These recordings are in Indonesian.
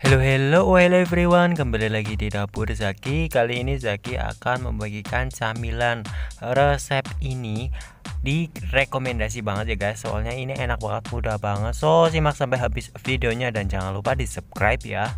Hello everyone, kembali lagi di Dapur Zaki. Kali ini Zaki akan membagikan camilan. Resep ini direkomendasi banget ya guys, soalnya ini enak banget, mudah banget. So simak sampai habis videonya dan jangan lupa di subscribe ya.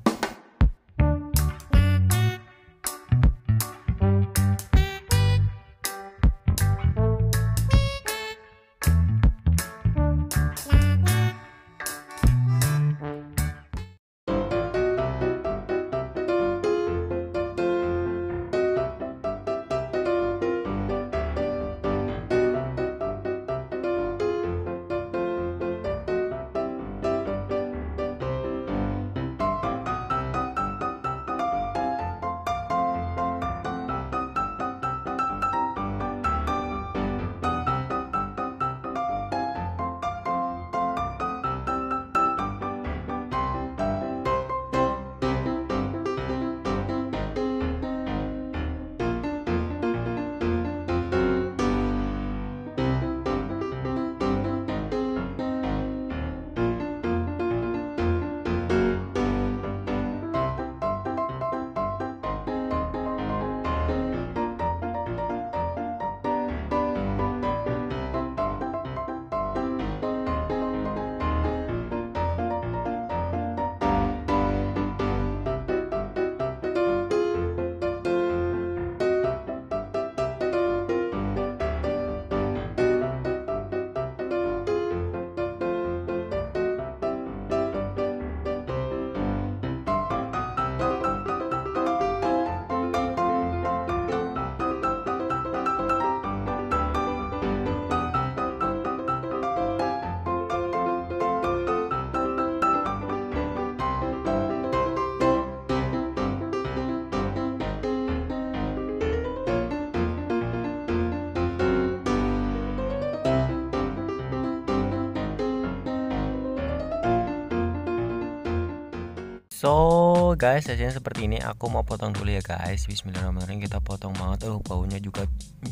So guys, hasilnya seperti ini. Aku mau potong dulu ya guys. Bismillahirrahmanirrahim. Kita potong banget. Baunya juga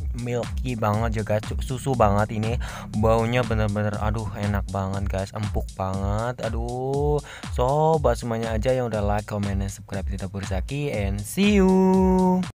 milky banget ya guys. Susu banget ini. Baunya bener-bener aduh enak banget guys. Empuk banget. Aduh. So buat semuanya aja yang udah like, comment, dan subscribe di Dapur Zaki, and see you.